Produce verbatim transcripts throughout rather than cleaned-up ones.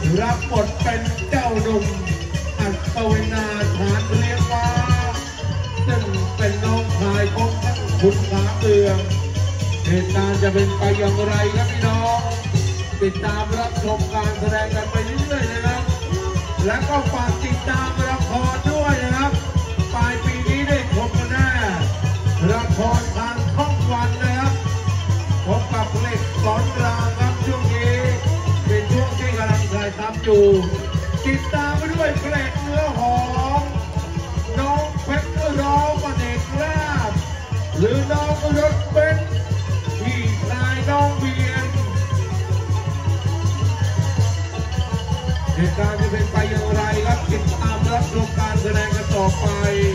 รับบทเป็นเจ้าหนุ่มอัศวินาฐานเลี้ยงม้าซึ่งเป็นน้องชายของท่านขุนขาเมืองเหตุการณ์จะเป็นไปอย่างไรครับพี่น้องติดตามรับชมการแสดงกันไปเรื่อยๆนะครับและก็ฝากติดตามละครด้วยนะครับปลายปีนี้ได้ชมกันแน่ละครทางช่องวันนะครับพบกับเหล็กสอนรามครับช่วงนี้เป็นช่วงที่กำลังถ่ายทำอยู่ติดตามไปด้วยเพลงเนื้อหอมน้องเพชรร้องมาเด็กแรกหรือน้องรถเบนซ์พี่ชายน้องเบียนเหตุการณ์จะเป็นไปอย่างไรครับติดตามรับชมการแสดงกันต่อไป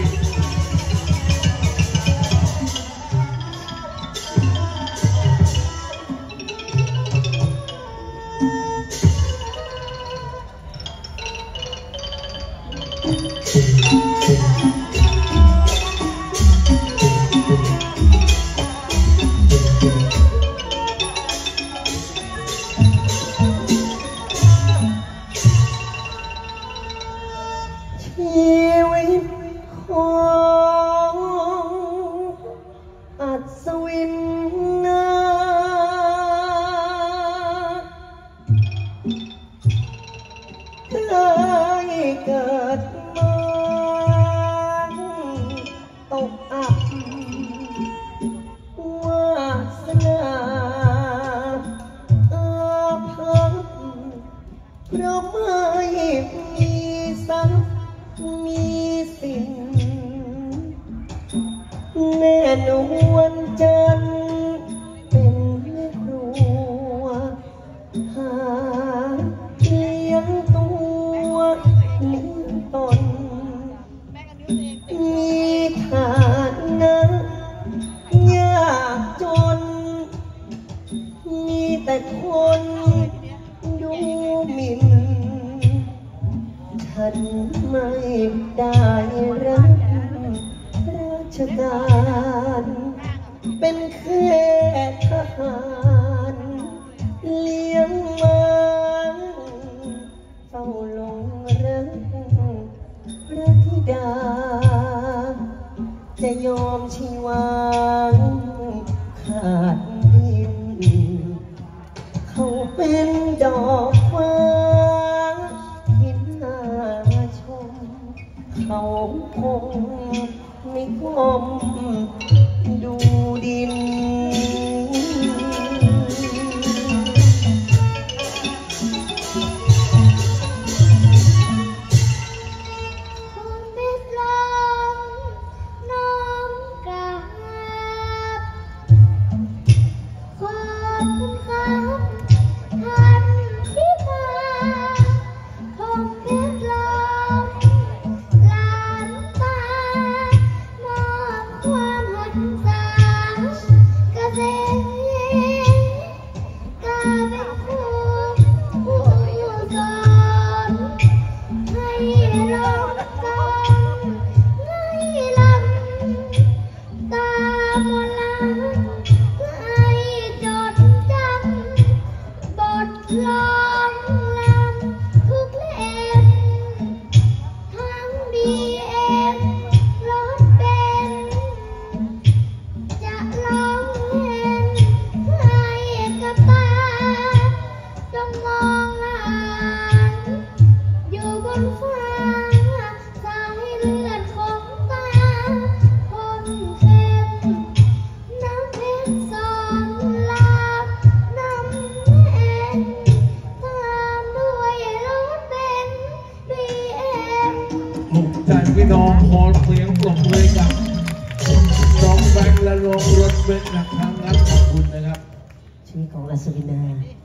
พี่น้องขอเสียงปรบมือกับน้องแบงค์และน้องรถเบนซ์นะครับขอบคุณนะครับชีวิตของอัศวินา